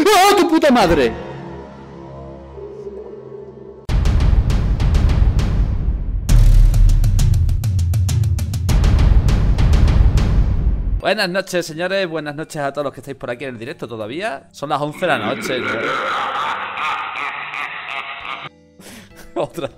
¡Oh, tu puta madre! Buenas noches, señores. Buenas noches a todos los que estáis por aquí en el directo todavía. Son las 11 de la noche, ¿no? Otra.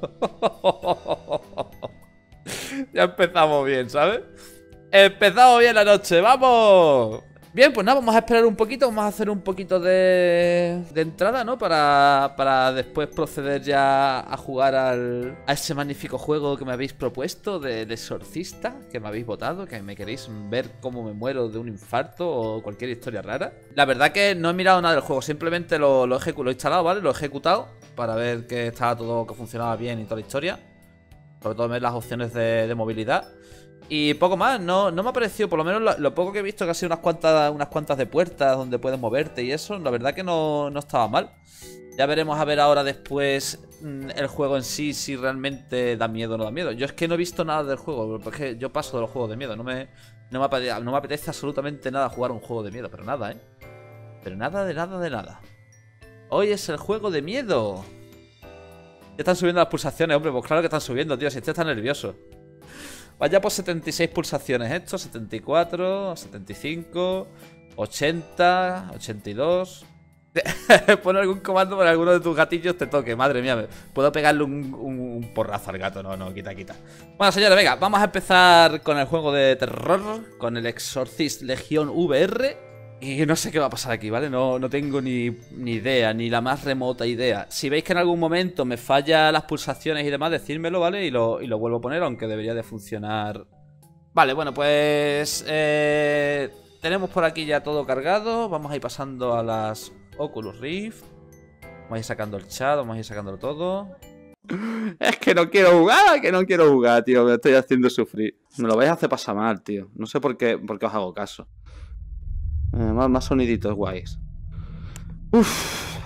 Ya empezamos bien, ¿sabes? Empezamos bien la noche, ¡vamos! Bien, pues nada, vamos a esperar un poquito. Vamos a hacer un poquito de entrada, ¿no? Para después proceder ya a jugar a ese magnífico juego que me habéis propuesto del Exorcista, que me habéis votado, que me queréis ver cómo me muero de un infarto o cualquier historia rara. La verdad que no he mirado nada del juego, simplemente lo he instalado, ¿vale? Lo he ejecutado para ver que estaba todo, que funcionaba bien y toda la historia. Sobre todo ver las opciones de movilidad. Y poco más, no me ha parecido, por lo menos lo poco que he visto, que ha sido unas cuantas de puertas donde puedes moverte y eso, la verdad que no estaba mal. Ya veremos a ver ahora después el juego en sí, si realmente da miedo o no da miedo. Yo es que no he visto nada del juego, porque yo paso de los juegos de miedo, no me apetece absolutamente nada jugar un juego de miedo, pero nada, ¿eh? Pero nada de nada de nada. Hoy es el juego de miedo. Ya están subiendo las pulsaciones, hombre, pues claro que están subiendo, tío, si este está nervioso. Vaya por 76 pulsaciones esto, 74, 75, 80, 82. Pon algún comando para alguno de tus gatillos te toque. Madre mía, puedo pegarle un porrazo al gato. No, quita. Bueno, señores, venga, vamos a empezar con el juego de terror, con el Exorcist Legion VR. Y no sé qué va a pasar aquí, ¿vale? No tengo ni idea, ni la más remota idea. Si veis que en algún momento me falla las pulsaciones y demás, decídmelo, ¿vale? Y lo vuelvo a poner, aunque debería de funcionar. Vale, bueno, pues tenemos por aquí ya todo cargado. Vamos a ir pasando a las Oculus Rift. Vamos a ir sacando el chat, vamos a ir sacándolo todo. Es que no quiero jugar, tío. Me estoy haciendo sufrir. Me lo vais a hacer pasar mal, tío. No sé por qué os hago caso. Más soniditos guays. Uff.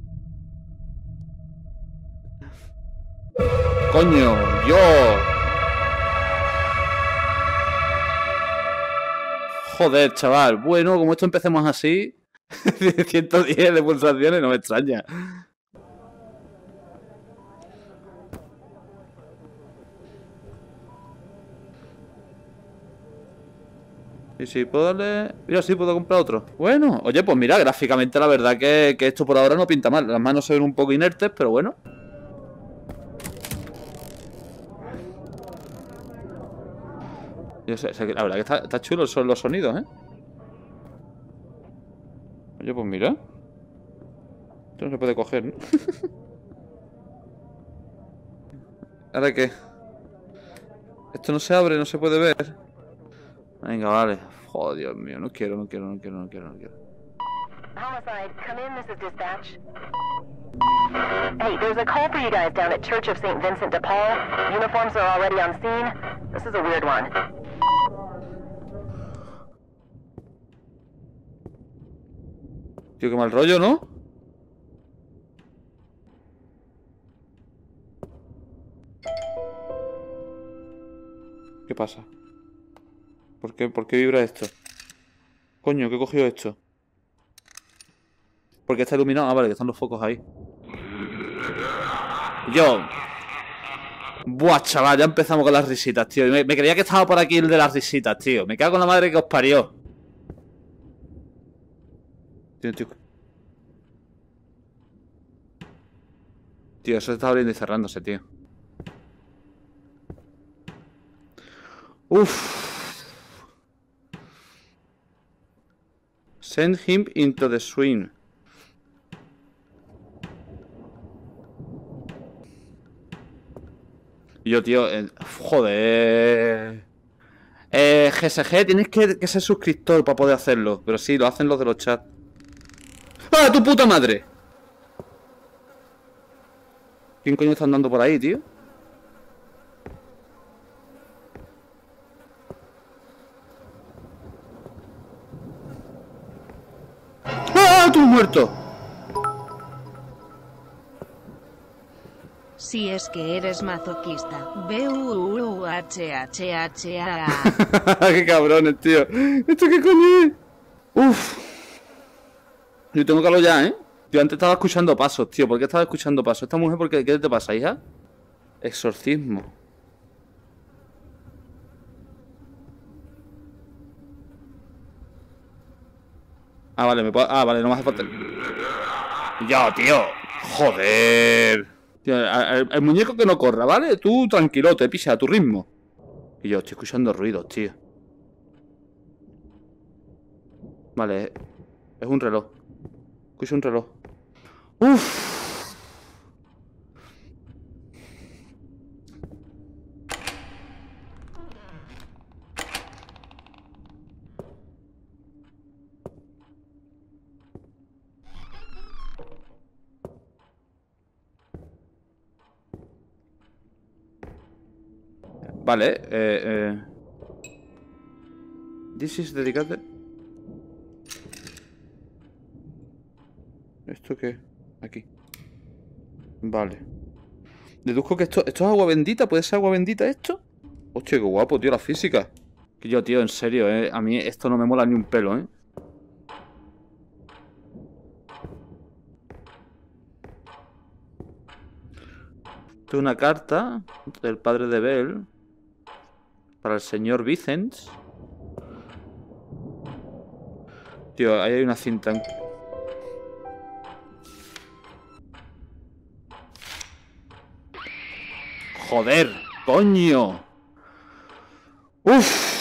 Coño, yo. Joder, chaval. Bueno, como esto empecemos así. 110 de pulsaciones, no me extraña. Y si puedo darle... Mira, sí, puedo comprar otro. Bueno, oye, pues mira, gráficamente la verdad que esto por ahora no pinta mal. Las manos se ven un poco inertes, pero bueno. Yo sé, la verdad que está chulo son los sonidos, ¿eh? Oye, pues mira. Esto no se puede coger, ¿no? ¿Ahora qué? Esto no se abre, no se puede ver. Venga, vale. Joder, Dios mío, no quiero. Homicide, come in, this is dispatch. Hey, there's a call for you guys down at Church of St. Vincent de Paul. Uniforms are already on scene. This is a weird one. Tío, qué mal rollo, ¿no? ¿Qué pasa? ¿Por qué vibra esto? Coño, ¿qué he cogido esto? Porque está iluminado. Ah, vale, que están los focos ahí. Yo. Buah, chaval, ya empezamos con las risitas, tío. Me creía que estaba por aquí el de las risitas, tío. Me cago en la madre que os parió. Tío. Tío, eso está abriendo y cerrándose, tío. Uff. Send him into the swing. Y yo, tío, joder. GSG, tienes que ser suscriptor para poder hacerlo. Pero sí, lo hacen los de los chats. ¡Ah, tu puta madre! ¿Quién coño está andando por ahí, tío? ¡Ah, tú muerto! Si es que eres mazoquista. B-U-U-H-H-H-A. ¡Qué cabrones, tío! ¿Esto qué coño es? Uf. Yo tengo calor ya, ¿eh? Yo antes estaba escuchando pasos, tío. ¿Por qué estaba escuchando pasos? Esta mujer, ¿qué te pasa, hija? Exorcismo. Ah, vale, vale, no me hace falta. Ya, tío. Joder. Tío, el muñeco que no corra, ¿vale? Tú tranquilote, pisa a tu ritmo. Y yo estoy escuchando ruidos, tío. Vale, es un reloj. Escucho un reloj. Uff. Vale, This is dedicated. ¿Esto qué? Aquí. Vale. Deduzco que esto es agua bendita. ¿Puede ser agua bendita esto? Hostia, qué guapo, tío, la física. Que yo, tío, en serio, a mí esto no me mola ni un pelo, ¿eh? Esto es una carta del padre de Bell para el señor Vicens. Tío, ahí hay una cinta. Joder, coño. Uff.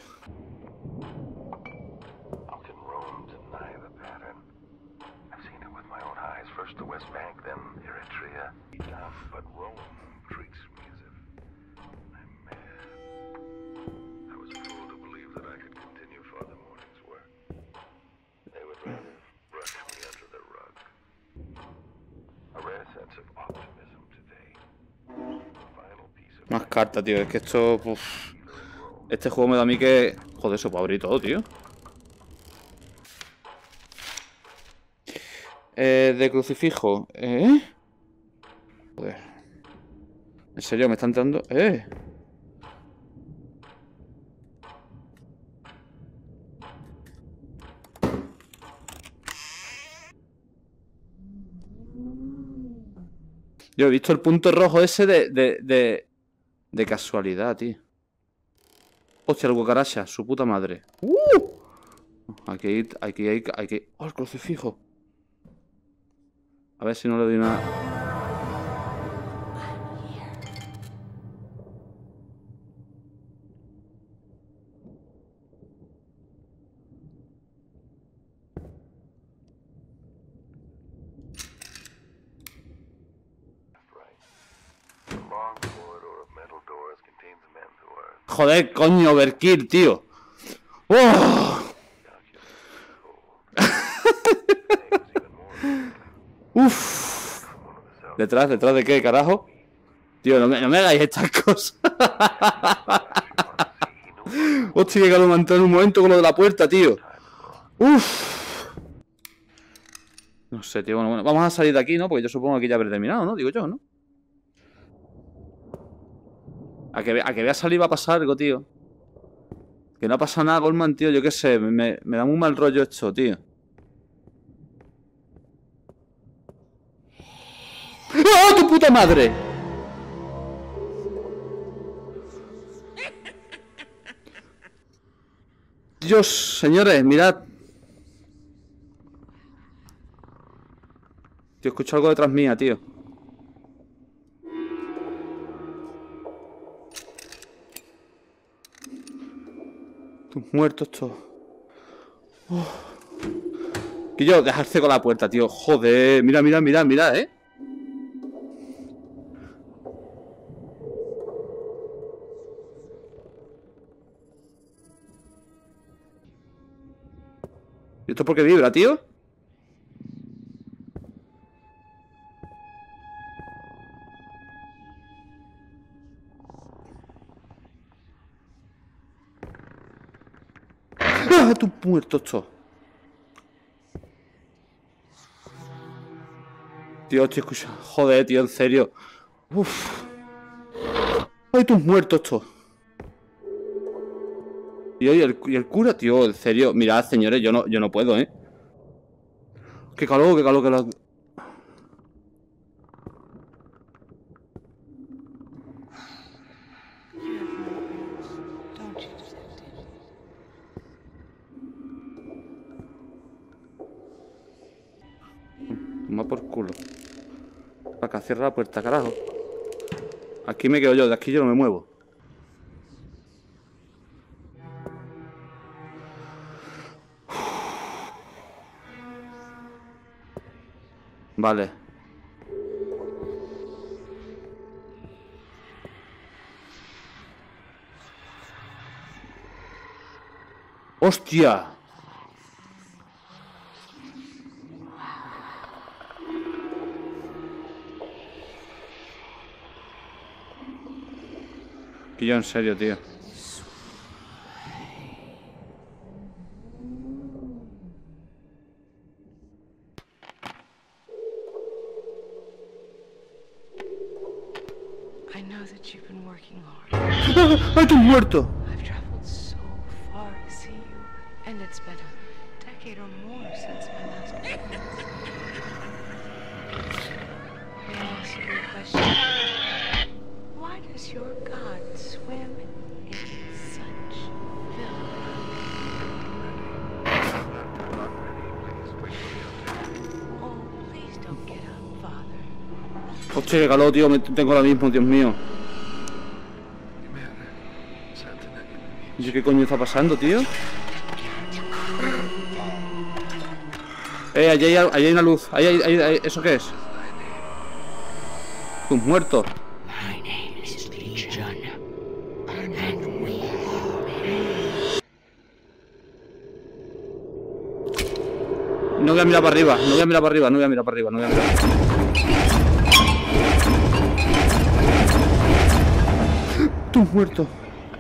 Más cartas, tío. Es que esto... Uf. Este juego me da a mí que... Joder, eso puedo abrir todo, tío. De crucifijo. Joder. ¿En serio? ¿Me está entrando? Yo he visto el punto rojo ese de casualidad, tío. Hostia, el cucaracha, su puta madre. Aquí hay... ¡Oh, el crucifijo! A ver si no le doy una... Joder, coño, overkill, tío. ¡Oh! Uf. ¿Detrás de qué, carajo? Tío, no me hagáis estas cosas. Hostia, que calor me ha entrado en un momento con lo de la puerta, tío. Uf. No sé, tío, bueno, vamos a salir de aquí, ¿no? Porque yo supongo que ya habré terminado, ¿no? Digo yo, ¿no? A que voy a salir va a pasar algo, tío. Que no ha pasado nada, Goldman, tío. Yo qué sé, me da muy mal rollo esto, tío. ¡Oh, tu puta madre! Dios, señores, mirad. Tío, escucho algo detrás mía, tío. Tus muertos todos. Que yo, dejarse con la puerta, tío. Joder, mira, ¿eh? ¿Y esto por qué vibra, tío? ¡Ah, tus muertos todos! Tío, estoy escuchando. Joder, tío, en serio. Uf. ¡Ay, tus muertos todos! Tío, y el cura, tío, en serio. Mirad, señores, yo no puedo, ¿eh? Qué calor, qué calor, qué calor. Más por culo. Para acá, cierra la puerta, carajo. Aquí me quedo yo, de aquí yo no me muevo. Vale. ¡Hostia! Que yo en serio, tío. I know that you've been working hard. ¡Ay, tú muerto! I've traveled so far to see you, and it's been a decade or more since my last appearance. May I ask you a question? Why does your god swim in such filth? Oh, please don't get up, Father. Hostia, qué calor, tío. Tengo ahora mismo, Dios mío. ¿Qué coño está pasando, tío? Allí hay una luz. ¿Eso qué es? Tus muertos. No voy a mirar para arriba, no voy a mirar para arriba, no voy a mirar para arriba, no voy a mirar. Tus muertos.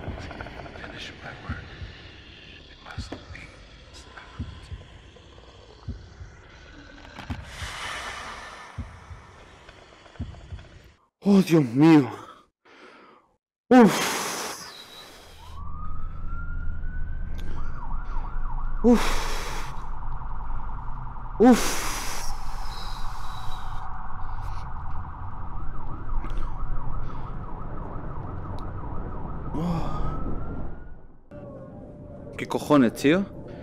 Oh, Dios mío. Uf. Uf. Uf. Oh. ¿Qué cojones, tío?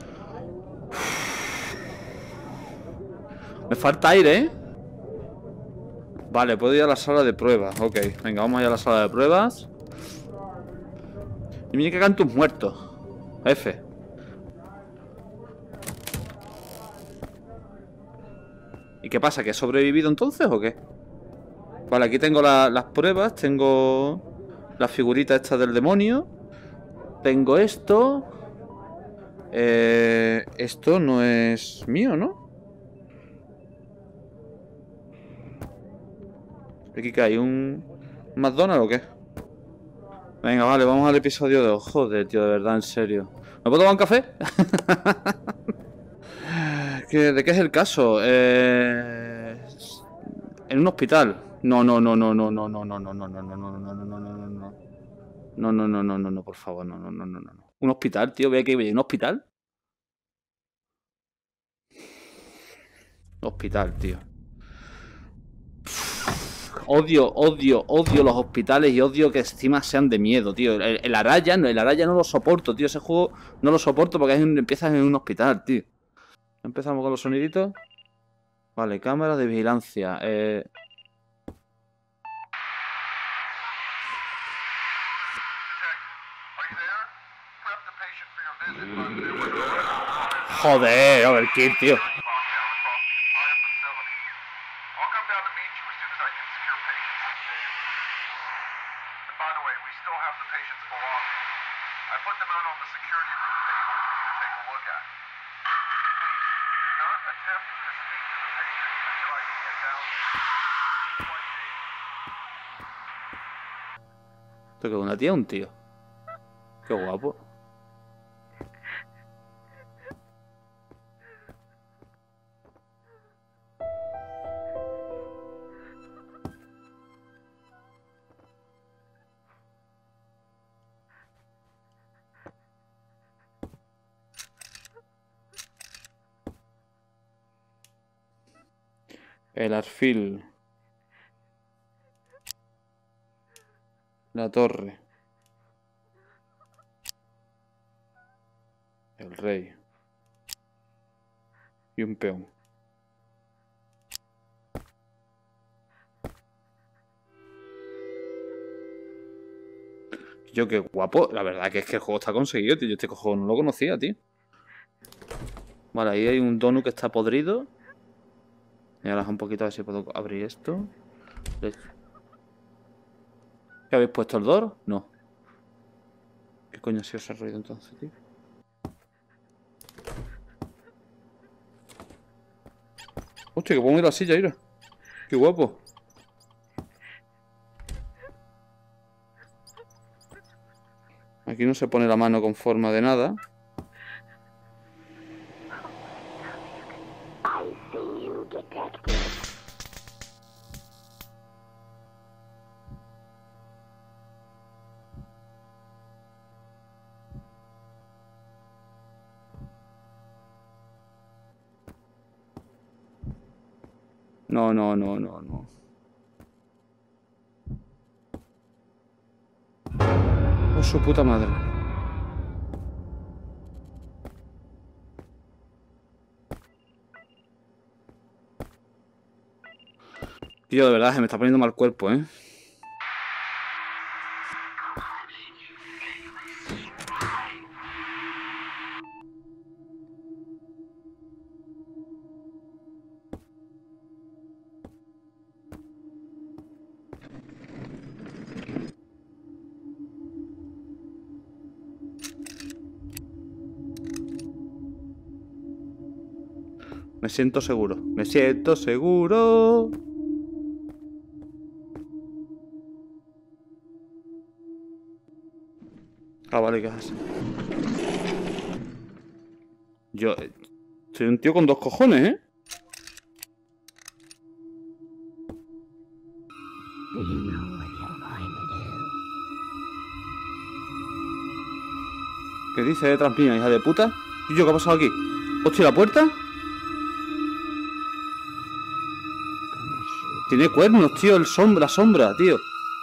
Me falta aire, ¿eh? Vale, puedo ir a la sala de pruebas. Ok, venga, vamos a ir a la sala de pruebas. Y mira que hagan tus muertos. F. ¿Y qué pasa? ¿Que he sobrevivido entonces o qué? Vale, aquí tengo las pruebas. Tengo la figurita esta del demonio. Tengo esto. Esto no es mío, ¿no? ¿Aquí que hay? ¿Un McDonald's o qué? Venga, vale, vamos al episodio 2. Joder, tío, de verdad, en serio. ¿Me puedo tomar un café? ¿De qué es el caso? En un hospital. No, no, no, no, no, no, no, no, no, no, no, no, no, no, no, no, no, no. No, no, no, no, no, no, por favor, no, no, no, no, no. Un hospital, tío, ve que hay un hospital. Hospital, tío. Odio los hospitales y odio que encima sean de miedo, tío. El Araya no lo soporto, tío. Ese juego no lo soporto porque empiezas en un hospital, tío. Empezamos con los soniditos. Vale, cámara de vigilancia. Joder, Overkill, tío. ¿Esto que es una tía o un tío? Qué guapo. El alfil. La torre. El rey. Y un peón. Yo, qué guapo. La verdad que es que el juego está conseguido, tío. Yo este juego no lo conocía, tío. Vale, ahí hay un donut que está podrido. Y ahora un poquito a ver si puedo abrir esto. ¿Qué habéis puesto el door? No. ¿Qué coño ha sido ese ruido entonces, tío? Hostia, que puedo ir a la silla, mira. Qué guapo. Aquí no se pone la mano con forma de nada. No, no, no, no, no. Oh, su puta madre. Tío, de verdad, se me está poniendo mal cuerpo, ¿eh? Me siento seguro. Me siento seguro. Ah, vale, ¿qué haces? Yo... soy un tío con dos cojones, ¿eh? ¿Qué dice detrás mía, hija de puta? ¿Y yo qué ha pasado aquí? ¿Hostia, la puerta? Tiene cuernos, tío, la sombra, tío.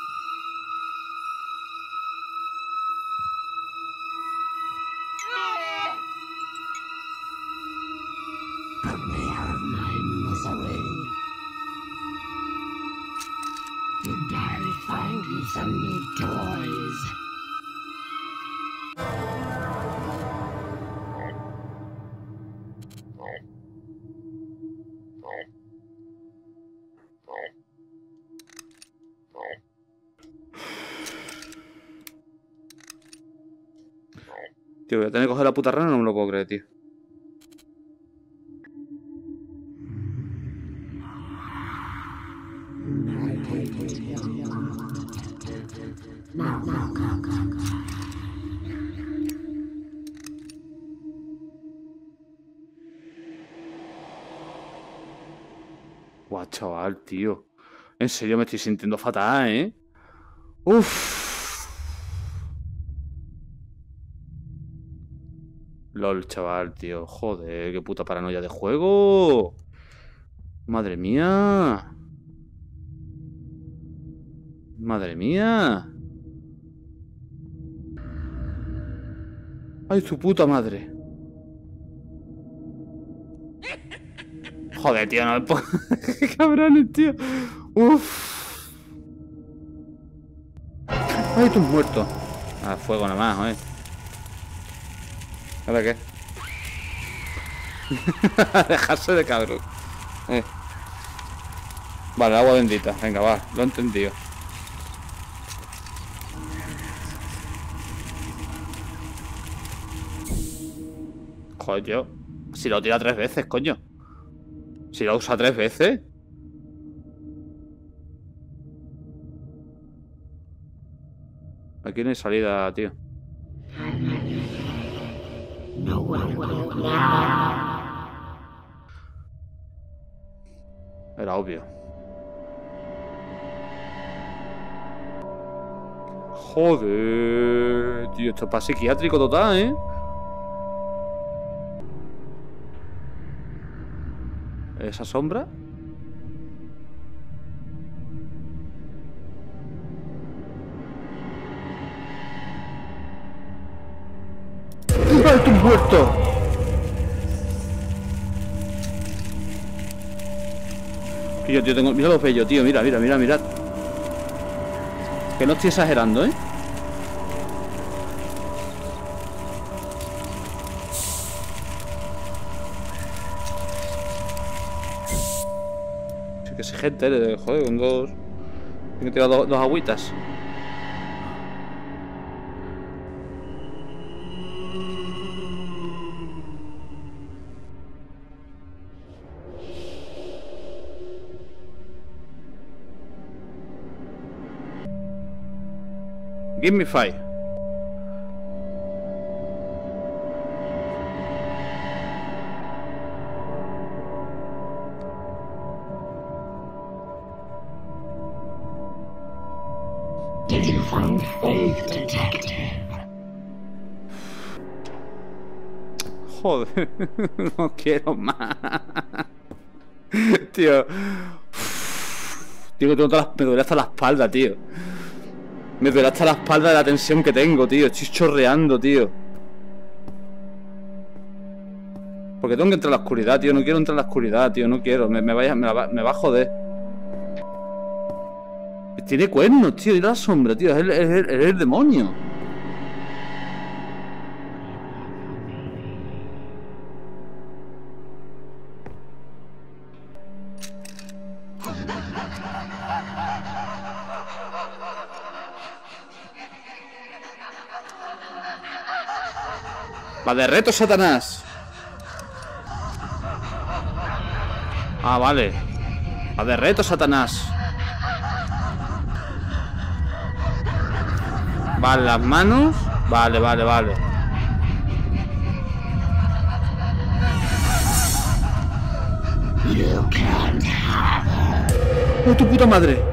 Tío, voy a tener que coger la puta rana, no me lo puedo creer, tío. Guau, chaval, tío. En serio me estoy sintiendo fatal, ¿eh? Uff. LOL, chaval, tío. Joder, qué puta paranoia de juego. Madre mía. Madre mía. Ay, su puta madre. Joder, tío, no me puedo... Qué cabrones, tío. Uff. Ay, tú muerto. A fuego nada más, joder. ¿Ahora qué? Dejarse de cabrón. Vale, agua bendita. Venga, va, lo he entendido. Joder, tío. Si lo tira 3 veces, coño. Si lo usa 3 veces. Aquí no hay salida, tío. Era obvio. Joder, tío, esto es para psiquiátrico total, ¿eh? ¿Esa sombra? muerto! Que yo, tío, tengo... Mira los bellos, tío. Mira, mira, mira, mira. Que no estoy exagerando, ¿eh? Sí que es gente, joder, con dos... Tengo que tirar dos agüitas. Give me five. Did you find faith, detective? Joder, no quiero más. Tío. Tío, que tengo me duele hasta la espalda, tío. Me duele hasta la espalda de la tensión que tengo, tío. Estoy chorreando, tío. Porque tengo que entrar a la oscuridad, tío. No quiero entrar a la oscuridad, tío. No quiero. Me va a joder. Tiene cuernos, tío. Y la sombra, tío. Es el demonio. Va de reto, Satanás. Ah, vale. Va de reto, Satanás. Vale, las manos. Vale, vale, vale. You can't have her. ¡Oh, tu puta madre!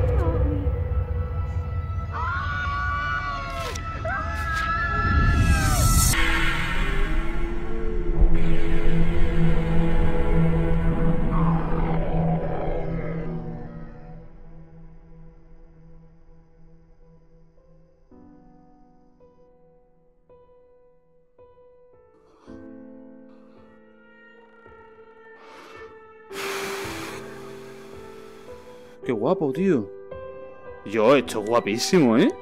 Qué guapo, tío. Yo, esto es guapísimo, ¿eh?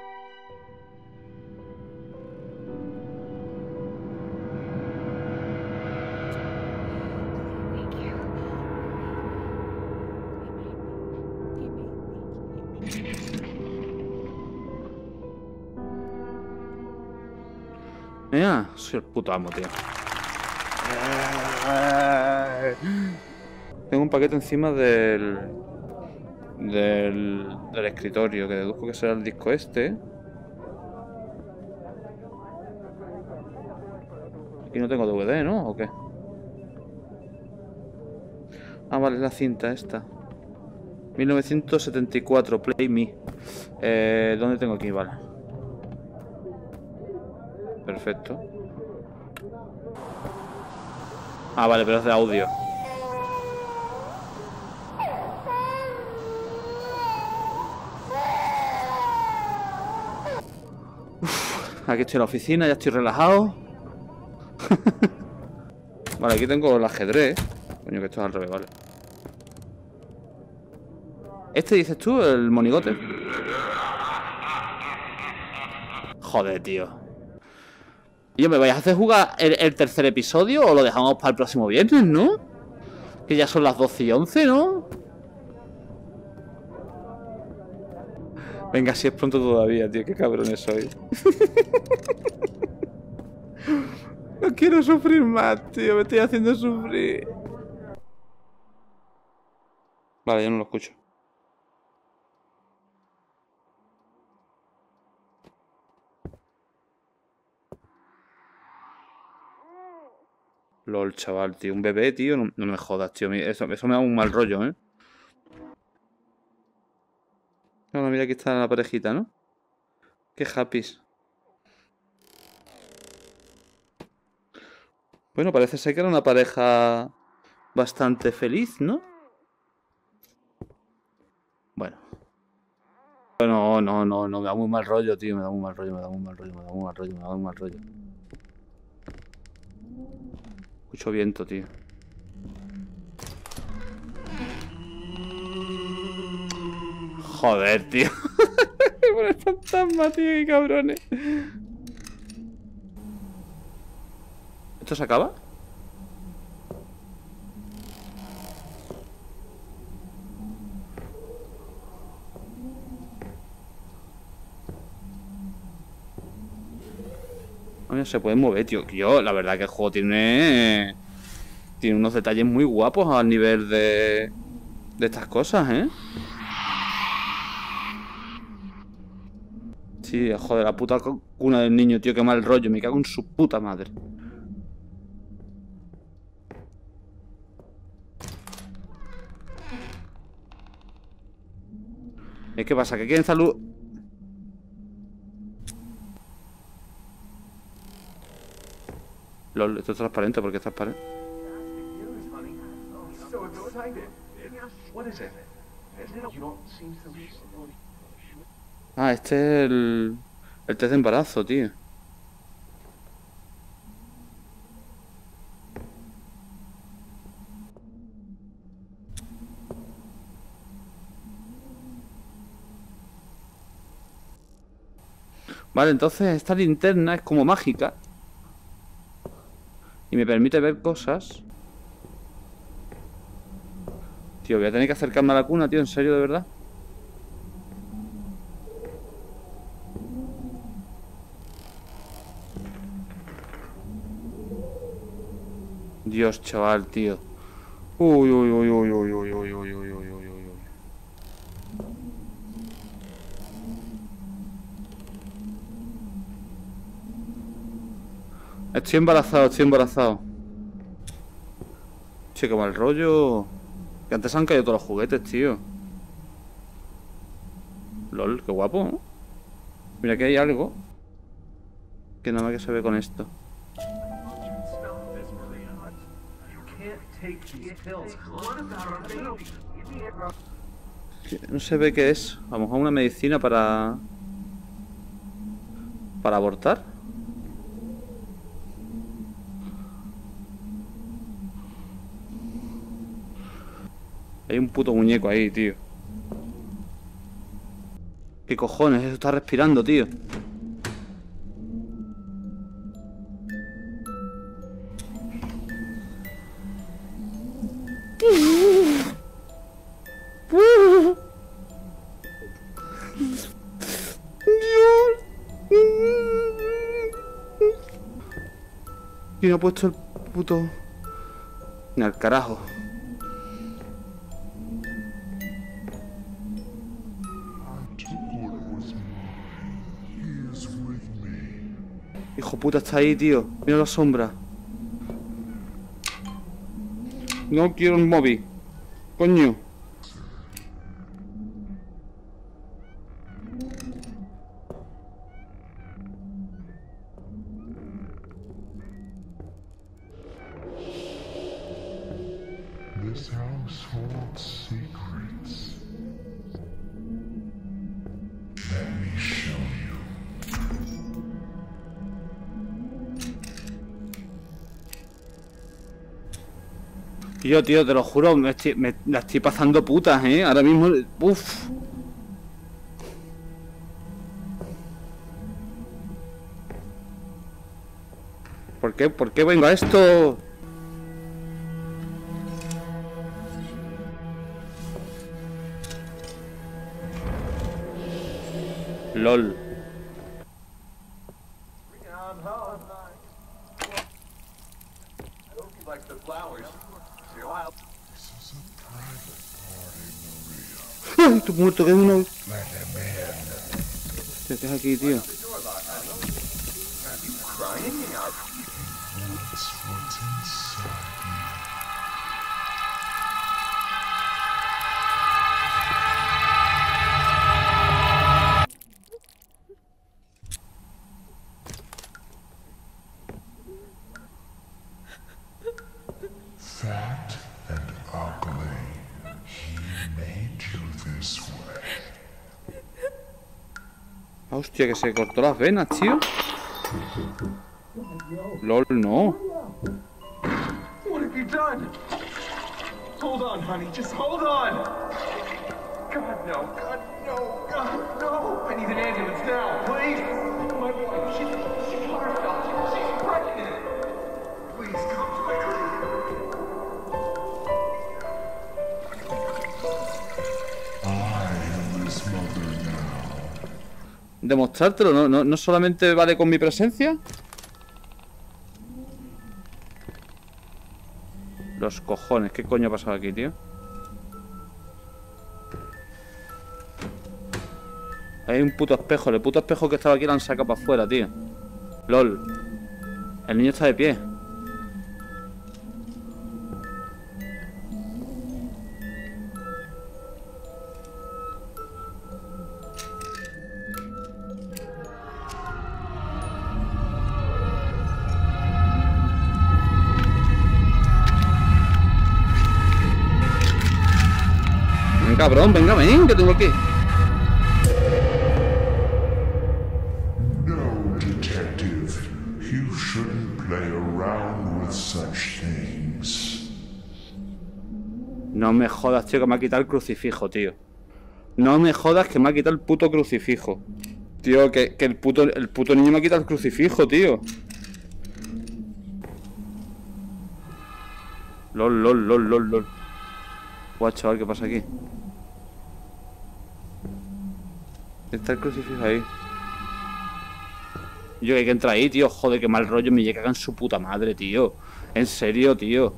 Mira, soy el puto amo, tío. Tengo un paquete encima del escritorio, que deduzco que será el disco este. Aquí no tengo DVD, ¿no? ¿O qué? Ah, vale, es la cinta esta. 1974, Play Me. ¿Dónde tengo aquí? Vale. Perfecto. Ah, vale, pero es de audio. Aquí estoy en la oficina, ya estoy relajado. Vale, aquí tengo el ajedrez. Coño, que esto es al revés, vale. Este dices tú, el monigote. Joder, tío. ¿Y yo me vais a hacer jugar el tercer episodio o lo dejamos para el próximo viernes, no? Que ya son las 12:11, ¿no? Venga, si es pronto todavía, tío. Qué cabrones soy. No quiero sufrir más, tío. Me estoy haciendo sufrir. Vale, ya no lo escucho. LOL, chaval, tío. Un bebé, tío. No me jodas, tío. Eso me da un mal rollo, ¿eh? Bueno, mira, aquí está la parejita, ¿no? Qué happys. Bueno, parece ser que era una pareja bastante feliz, ¿no? Bueno. No, me da muy mal rollo, tío. Me da muy mal rollo, me da muy mal rollo, me da muy mal rollo, me da muy mal rollo. Mucho viento, tío. Joder, tío. Por el fantasma, tío, qué cabrones. ¿Esto se acaba? Oye, se puede mover, tío. Yo, la verdad que el juego tiene unos detalles muy guapos al nivel de estas cosas, ¿eh? Sí, joder, la puta cuna del niño, tío, qué mal rollo. Me cago en su puta madre. ¿Qué pasa? ¿Que quieren salud? LOL, esto es transparente, ¿por qué es transparente? Ah, este es el test de embarazo, tío. Vale, entonces esta linterna es como mágica y me permite ver cosas. Tío, voy a tener que acercarme a la cuna, tío, en serio, de verdad. Dios, chaval, tío. Uy, uy, uy, uy, uy, uy, uy, uy, uy, uy, uy, uy. Estoy embarazado, estoy embarazado. Che, qué mal rollo. Que antes han caído todos los juguetes, tío. LOL, qué guapo, ¿no? Mira, que hay algo que nada más que se ve con esto. No se ve qué es. A lo mejor una medicina para abortar. Hay un puto muñeco ahí, tío. ¿Qué cojones? Eso está respirando, tío. ¿Quién ha puesto el puto...? Ni al carajo. Hijo puta, está ahí, tío. Mira la sombra. No quiero un móvil. Coño. This house holds secrets. Let me show you. Tío, te lo juro, me la estoy pasando putas, ahora mismo, uff. ¿Por qué vengo a esto? LOL. ¡Ay, estoy muerto! Que es uno. ¿Qué es aquí, tío? Fat and ugly. He made you this way. Hostia, que se cortó las venas, tío. LOL, no. hold on, honey. Just hold on. God, no. God, no. God, no. I need an ambulance now, please. My wife, she's heart failure. She's pregnant. Please come quickly. I am his mother now. Demostrártelo, no solamente vale con mi presencia. Los cojones, ¿qué coño ha pasado aquí, tío? Hay un puto espejo, el puto espejo que estaba aquí lo han sacado para afuera, tío. LOL. El niño está de pie. Ven, cabrón, venga, ven, que tengo aquí. No, detective. You shouldn't play around with such things. No me jodas, tío, que me ha quitado el crucifijo, tío. No me jodas que me ha quitado el puto crucifijo. Tío, que el puto niño me ha quitado el crucifijo, tío. LOL. Guau, chaval, ¿qué pasa aquí? Está el crucifijo ahí. Yo que hay que entrar ahí, tío. Joder, qué mal rollo me llega en su puta madre, tío. En serio, tío.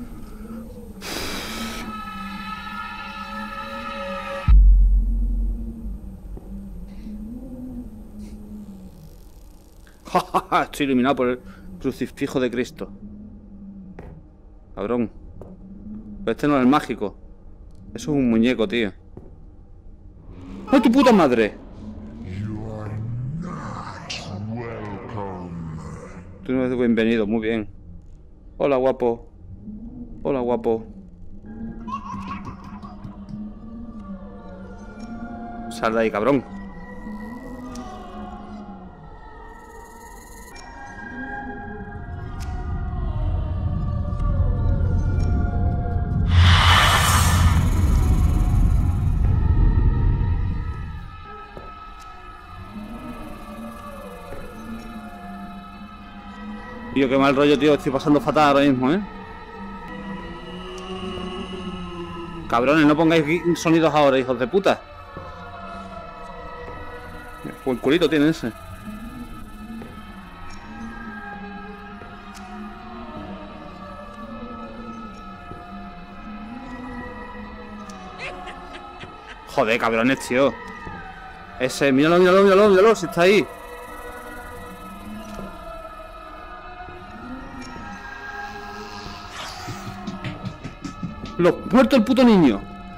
Estoy iluminado por el crucifijo de Cristo. Cabrón. Pero este no es el mágico. Eso es un muñeco, tío. ¡Ay, tu puta madre! You are not welcome. Tú no eres bienvenido, muy bien. Hola, guapo. Hola, guapo. Sal de ahí, cabrón. Tío, qué mal rollo, tío. Estoy pasando fatal ahora mismo, ¿eh? Cabrones, no pongáis sonidos ahora, hijos de puta. Buen culito tiene ese. Joder, cabrones, tío. Ese, míralo, si está ahí. Muerto el puto niño.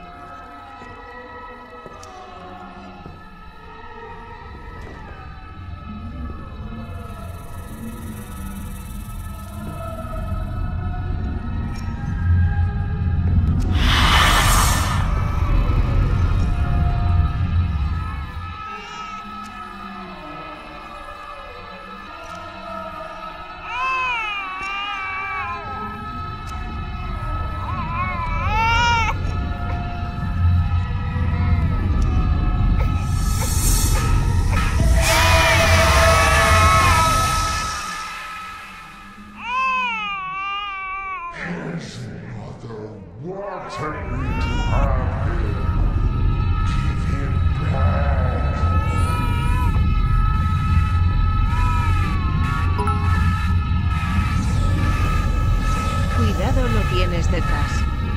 Cuidado, lo tienes detrás.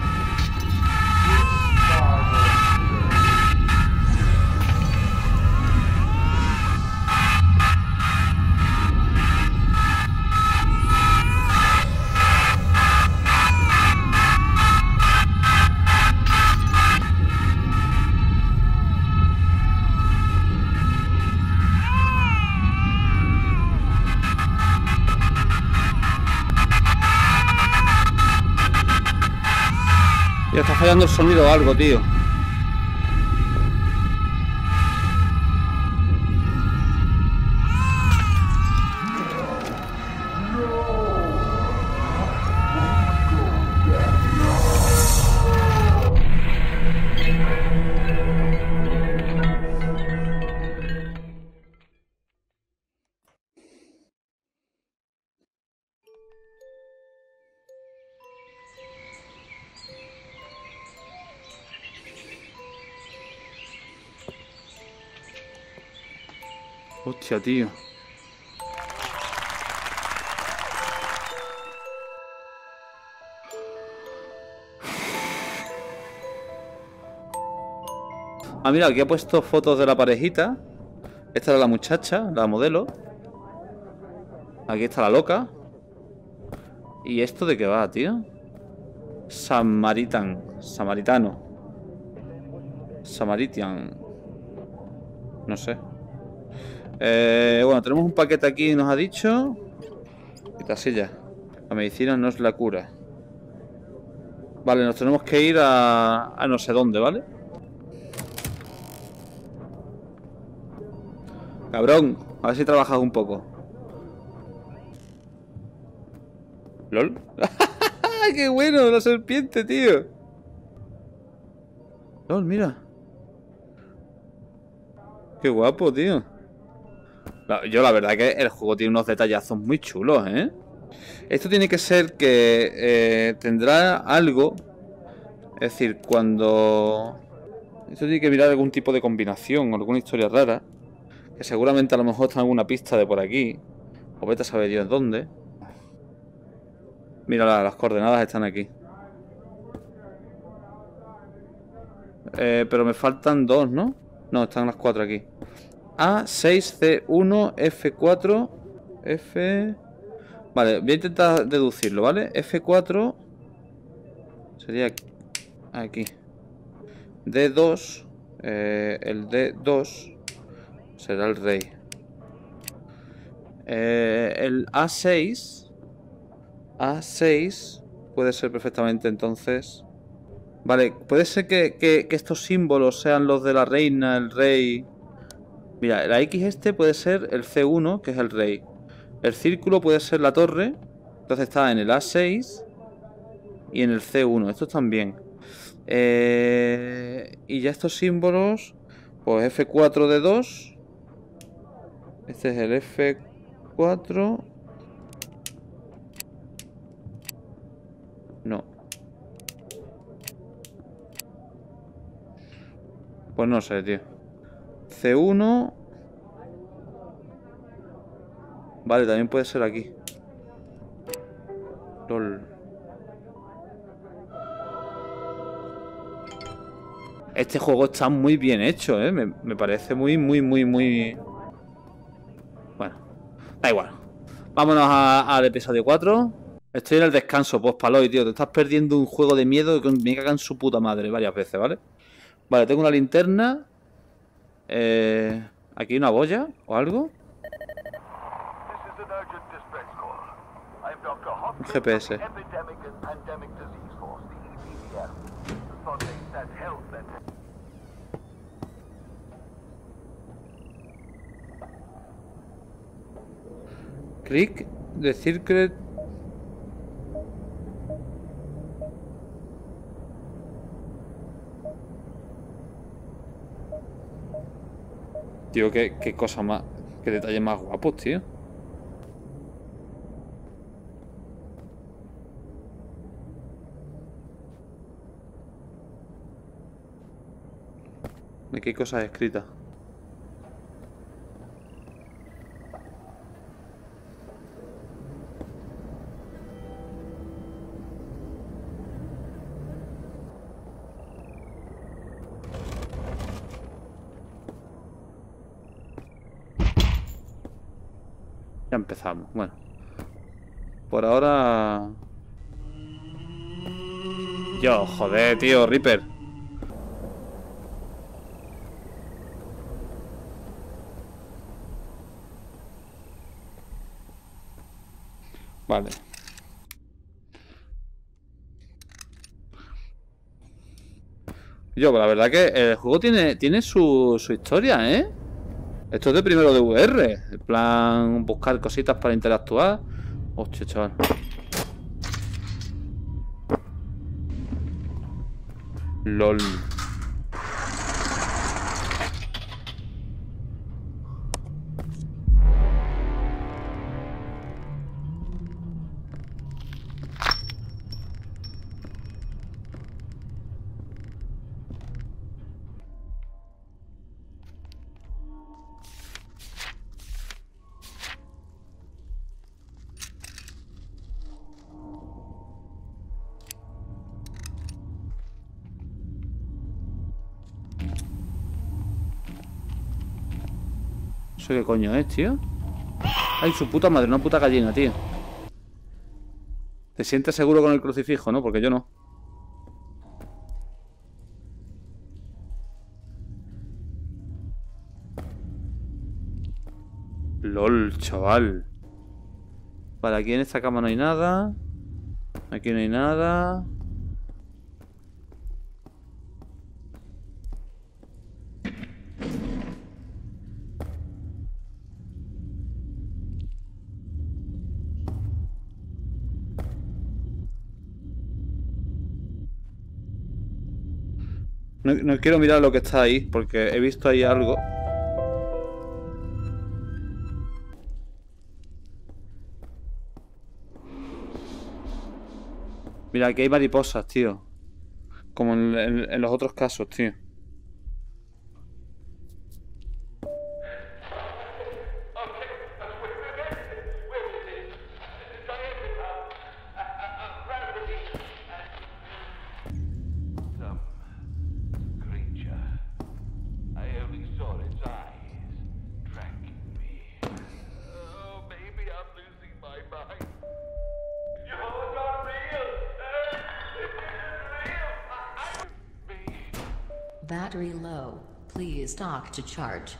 Ya está fallando el sonido o algo, tío. Hostia, tío. Ah, mira, aquí ha puesto fotos de la parejita. Esta era la muchacha, la modelo. Aquí está la loca. ¿Y esto de qué va, tío? Samaritano. Samaritian. No sé. Bueno, tenemos un paquete aquí, nos ha dicho. Esta silla. La medicina no es la cura. Vale, nos tenemos que ir a no sé dónde, ¿vale? Cabrón, a ver si trabajas un poco. ¿Lol? ¡Qué bueno! La serpiente, tío. LOL, mira. Qué guapo, tío. Yo la verdad que el juego tiene unos detallazos muy chulos, ¿eh? Esto tiene que ser que tendrá algo. Es decir, cuando... Esto tiene que mirar algún tipo de combinación, alguna historia rara. Que seguramente a lo mejor está en alguna pista de por aquí. O vete a saber Dios dónde. Mira, las coordenadas están aquí. Pero me faltan dos, ¿no? No, están las 4 aquí. A6, C1, F4, F... Vale, voy a intentar deducirlo, ¿vale? F4 sería aquí. D2, el D2 será el rey. El A6 puede ser perfectamente entonces. Vale, puede ser que estos símbolos sean los de la reina, el rey. Mira, la X este puede ser el C1, que es el rey. El círculo puede ser la torre. Entonces está en el A6 y en el C1. Estos también. Y ya estos símbolos, pues F4 de 2. Este es el F4. No. Pues no sé, tío. C1. Vale, también puede ser aquí. LOL. Este juego está muy bien hecho, ¿eh? Me parece muy... Bueno, da igual. Vámonos al episodio 4. Estoy en el descanso post-Paloy, tío. Te estás perdiendo un juego de miedo que me cagan su puta madre varias veces, ¿vale? Vale, tengo una linterna. Aquí hay una boya o algo. Un GPS. Click the circle. Tío, qué cosa más... Qué detalles más guapos, tío. Aquí hay cosas escritas. Ya empezamos. Bueno. Por ahora... Yo, joder, tío, Reaper. Vale. Yo, la verdad que el juego tiene su historia, ¿eh? Esto es de primero de VR. En plan, buscar cositas para interactuar. Hostia, chaval. LOL. sé qué coño es, tío. Ay, su puta madre, una puta gallina, tío. ¿Te sientes seguro con el crucifijo, no? Porque yo no. LOL, chaval. Vale, aquí en esta cama no hay nada. Aquí no hay nada. No quiero mirar lo que está ahí, porque he visto ahí algo. Mira, aquí hay mariposas, tío. Como en los otros casos, tío. Battery low. Please dock to charge.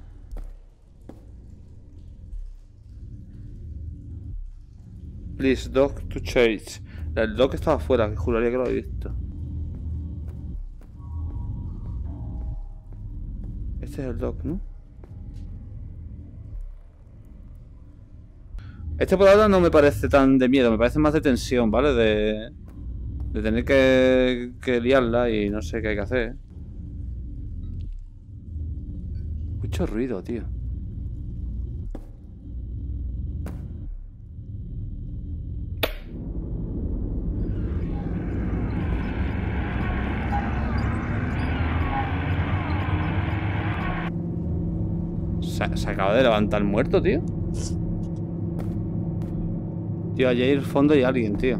Please, dock to charge. El dock estaba afuera, que juraría que lo he visto. Este es el dock, ¿no? Este por ahora no me parece tan de miedo, me parece más de tensión, ¿vale? De tener que liarla y no sé qué hay que hacer. Mucho ruido, tío. Se acaba de levantar muerto, tío. Tío, allí al fondo hay alguien, tío.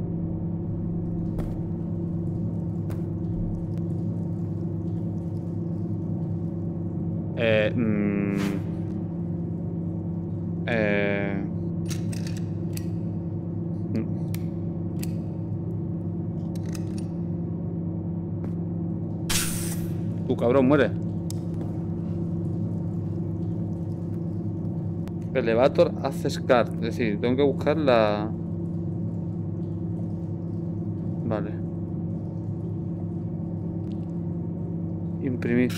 Tu cabrón, muere. Elevator Access Card. Es decir, tengo que buscar la... Vale. Imprimir.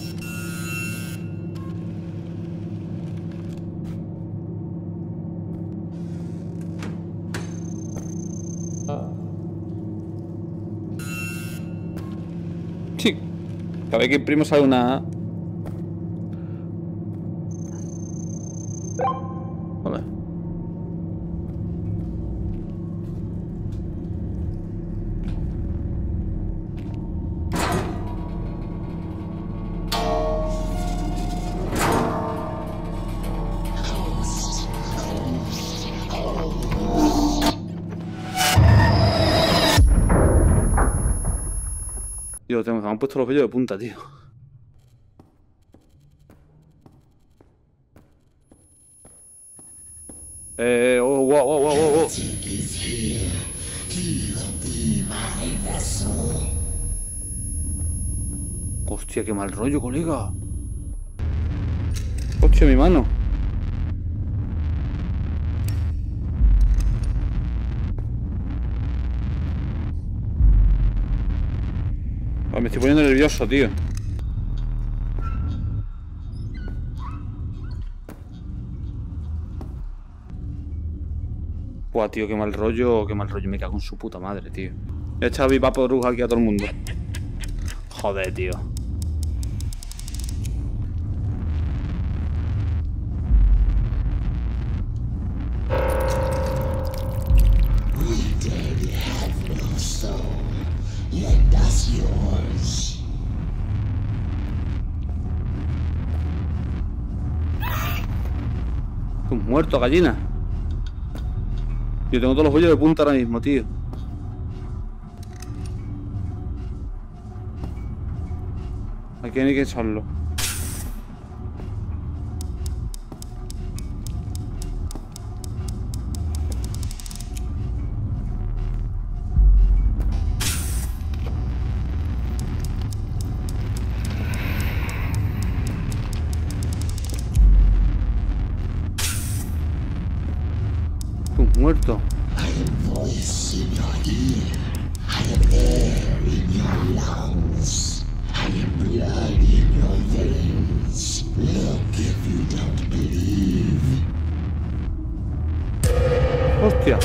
Sí. Cada vez que imprimo sale una... Vale. Tío, me han puesto los vellos de punta, tío. Wow. Hostia, qué mal rollo, colega. Hostia, mi mano. Me estoy poniendo nervioso, tío. Buah, tío, qué mal rollo, me cago en su puta madre, tío. He echado Vaporub aquí a todo el mundo. Joder, tío. Tú muerto, gallina. Yo tengo todos los vellos de punta ahora mismo, tío. Aquí hay que echarlo. muerto. Hostia.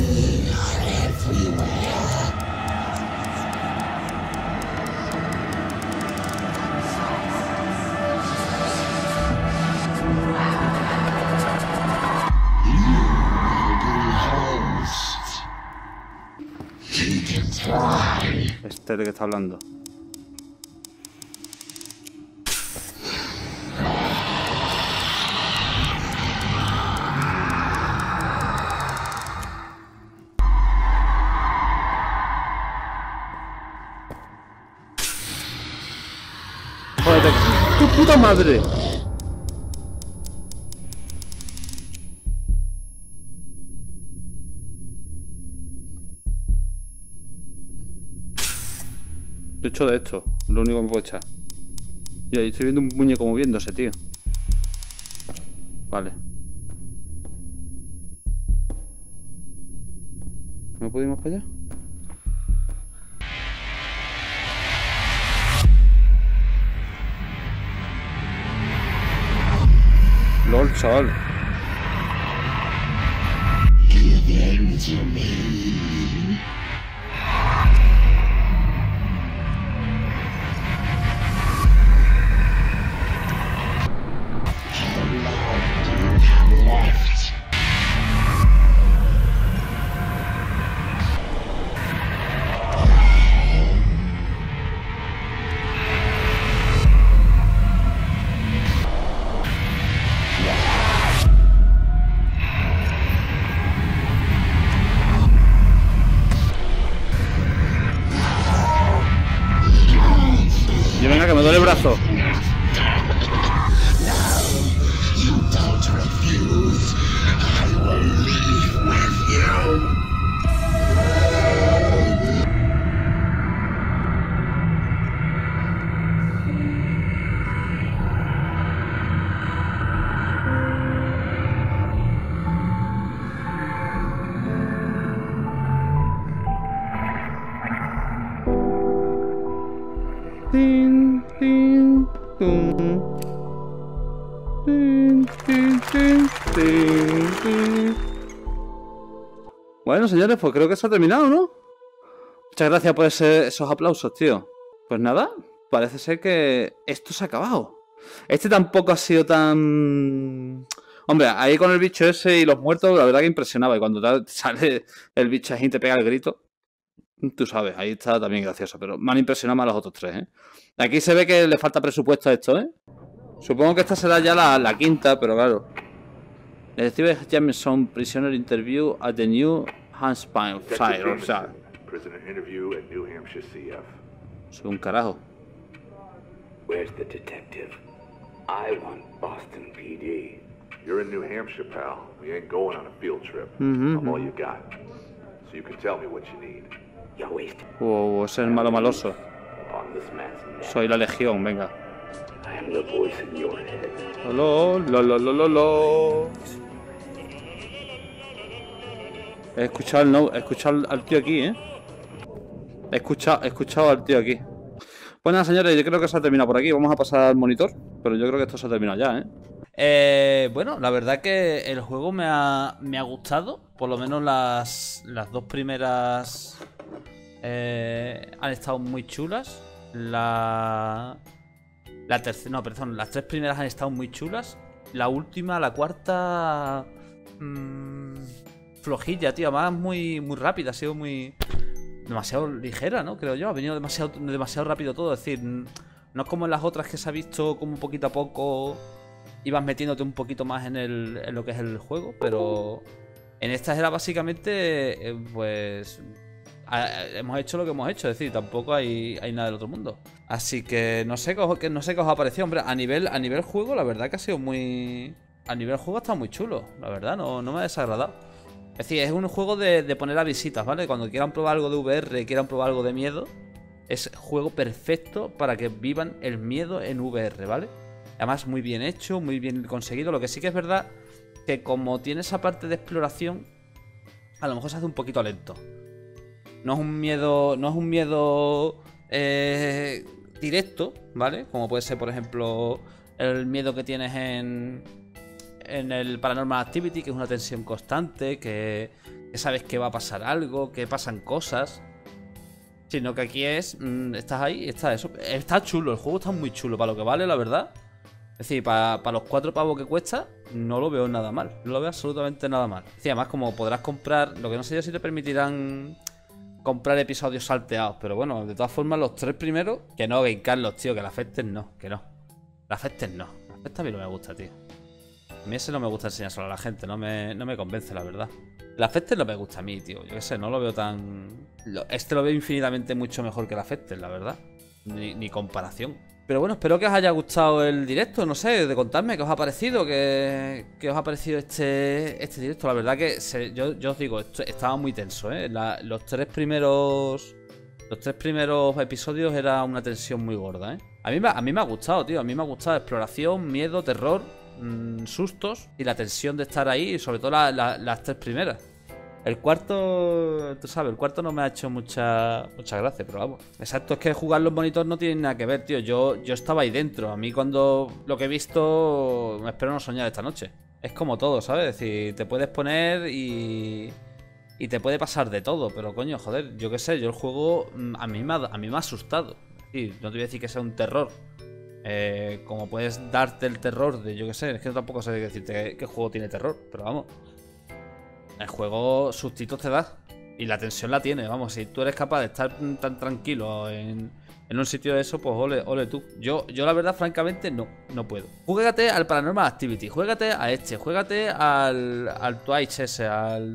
Este de que está hablando. Joder, tu puta madre. He hecho de esto, lo único que me puedo echar. Y ahí estoy viendo un muñeco moviéndose, tío. Vale. ¿No puedo ir más para allá? LOL, chaval. Y venga, que me duele el brazo. Tin, tin, tum. Tin, tin, tin, tin, tin. Bueno, señores, pues creo que se ha terminado, ¿no? Muchas gracias por esos aplausos, tío. Pues nada, parece ser que esto se ha acabado. Este tampoco ha sido tan... Hombre, ahí con el bicho ese y los muertos, la verdad que impresionaba. Y cuando sale el bicho ahí y te pega el grito, tú sabes, ahí está también gracioso. Pero me han impresionado más los otros tres, ¿eh? Aquí se ve que le falta presupuesto a esto, ¿eh? Supongo que esta será ya la quinta, pero claro. Detective Jameson, prisoner interview at the New Hampshire, o sea... Prisoner interview at New Hampshire CF. Soy un carajo. Where's the detective? I want Boston PD. You're in New Hampshire, pal. We ain't going on a field trip. I'm all you got. So you can tell me what you need. You're wasting Wow, ese es el malo maloso. on this man's neck. Soy la legión, venga. I am the voice in your head. Lo. He escuchado al tío aquí, ¿eh? He escuchado al tío aquí. Pues nada, señores, yo creo que se ha terminado por aquí. Vamos a pasar al monitor, pero yo creo que esto se ha terminado ya, ¿eh? Bueno, la verdad que el juego me ha gustado. Por lo menos las dos primeras han estado muy chulas. Las tres primeras han estado muy chulas. La última, la cuarta... flojilla, tío. Además muy rápida. Ha sido demasiado ligera, ¿no? Creo yo. Ha venido demasiado rápido todo. Es decir, no es como en las otras que se ha visto como poquito a poco ibas metiéndote un poquito más en lo que es el juego. Pero en estas era básicamente, pues... hemos hecho lo que hemos hecho. Es decir, tampoco hay nada del otro mundo. Así que no sé qué os ha parecido, hombre. A nivel juego, la verdad que ha sido muy... A nivel juego ha estado muy chulo. La verdad, no me ha desagradado. Es decir, es un juego de poner a visitas, ¿vale? Cuando quieran probar algo de VR, quieran probar algo de miedo, es juego perfecto para que vivan el miedo en VR, ¿vale? Además, muy bien hecho, muy bien conseguido. Lo que sí que es verdad que como tiene esa parte de exploración, a lo mejor se hace un poquito lento. No es un miedo directo, ¿vale? Como puede ser, por ejemplo, el miedo que tienes en el Paranormal Activity, que es una tensión constante, que sabes que va a pasar algo, que pasan cosas. Sino que aquí estás ahí y está eso. Está chulo, el juego está muy chulo para lo que vale, la verdad. Es decir, para los 4 pavos que cuesta, no lo veo nada mal. No lo veo absolutamente nada mal. Es decir, además, como podrás comprar, lo que no sé yo si te permitirán comprar episodios salteados. Pero bueno, de todas formas, los 3 primeros, que no gamecarlos, tío, que la afecten no, que no. La afecten no. La afecten a mí no me gusta, tío. A mí ese no me gusta enseñárselo a la gente, no me convence, la verdad. El Affected no me gusta a mí, tío. Yo qué sé, no lo veo tan... Este lo veo infinitamente mucho mejor que el Affected, la verdad. Ni comparación. Pero bueno, espero que os haya gustado el directo, no sé, de contarme qué os ha parecido, qué os ha parecido este directo. La verdad que yo os digo, estaba muy tenso, ¿eh? Los tres primeros episodios era una tensión muy gorda, ¿eh? A mí me ha gustado, tío. A mí me ha gustado exploración, miedo, terror, sustos y la tensión de estar ahí, y sobre todo las 3 primeras. El cuarto, tú sabes, el cuarto no me ha hecho mucha gracia, pero vamos. Exacto, es que jugar los monitores no tiene nada que ver, tío. Yo estaba ahí dentro. A mí cuando lo que he visto, me espero no soñar esta noche. Es como todo, ¿sabes? Es decir, te puedes poner y te puede pasar de todo. Pero coño, joder, yo qué sé, yo el juego a mí me ha asustado. Sí, no te voy a decir que sea un terror. Como puedes darte el terror de, yo qué sé, es que tampoco sé decirte qué juego tiene terror, pero vamos. El juego sustitos te da. Y la tensión la tiene, vamos. Si tú eres capaz de estar tan tranquilo en un sitio de eso, pues ole tú. Yo la verdad, francamente, no puedo. Juégate al Paranormal Activity, juégate a juégate al Twitch ese, al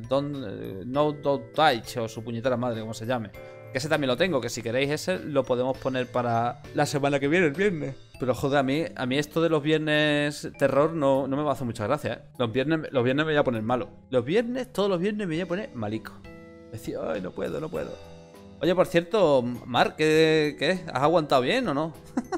No Twitch o su puñetera madre, como se llame. Que ese también lo tengo, que si queréis ese lo podemos poner para la semana que viene, el viernes. Pero joder, a mí esto de los viernes terror no me va a hacer mucha gracia, ¿eh? Los viernes me voy a poner malo. Todos los viernes me voy a poner malico. Decir, ay, no puedo. Oye, por cierto, Mark, ¿qué? ¿Has aguantado bien o no?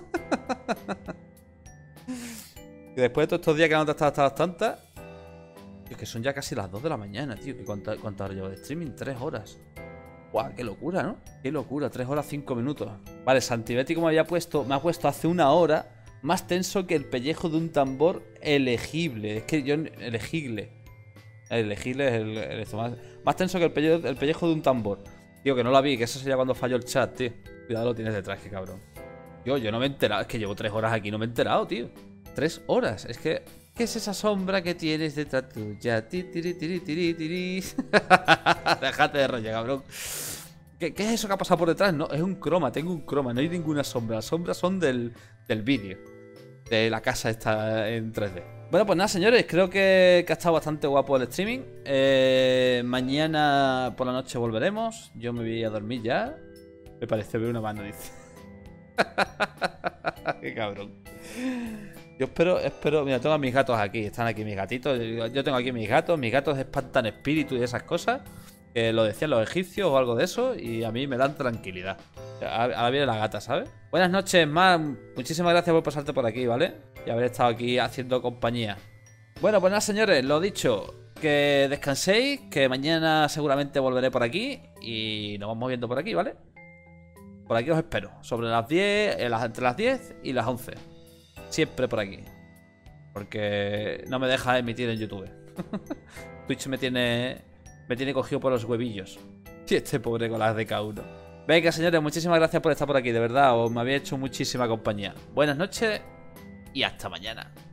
Y después de todos estos días que no te has estado hasta las tantas... Es que son ya casi las 2 de la mañana, tío. ¿Cuánto hora llevo de streaming? 3 horas. Guau, qué locura, ¿no? Qué locura, 3 horas 5 minutos. Vale, Santibético me ha puesto hace una hora más tenso que el pellejo de un tambor elegible. Es que yo... Elegible. Elegible es el más tenso que el pellejo de un tambor. Tío, que no la vi, que eso sería cuando falló el chat, tío. Cuidado, lo tienes detrás, que cabrón. Yo no me he enterado, es que llevo 3 horas aquí, no me he enterado, tío. 3 horas, es que... ¿Qué es esa sombra que tienes detrás tuya? Tiri. Déjate de rollo, cabrón. ¿Qué es eso que ha pasado por detrás? No, es un croma, tengo un croma, no hay ninguna sombra. Las sombras son del vídeo. De la casa esta en 3D. Bueno, pues nada, señores, creo que ha estado bastante guapo el streaming. Mañana por la noche volveremos. Yo me voy a dormir ya. Me parece ver una mano, dice. Qué cabrón. Yo espero, mira, tengo a mis gatos aquí, están aquí mis gatitos. Yo tengo aquí mis gatos espantan espíritus y esas cosas, que lo decían los egipcios o algo de eso, y a mí me dan tranquilidad. Ahora viene la gata, ¿sabes? Buenas noches, Mar, muchísimas gracias por pasarte por aquí, ¿vale? Y haber estado aquí haciendo compañía. Bueno, pues nada, señores, lo dicho, que descanséis, que mañana seguramente volveré por aquí y nos vamos viendo por aquí, ¿vale? Por aquí os espero, sobre las 10, entre las 10 y las 11. Siempre por aquí. Porque no me deja emitir en YouTube. Twitch me tiene cogido por los huevillos. Y este pobre con las de K1. Venga, señores, muchísimas gracias por estar por aquí. De verdad, os me había hecho muchísima compañía. Buenas noches y hasta mañana.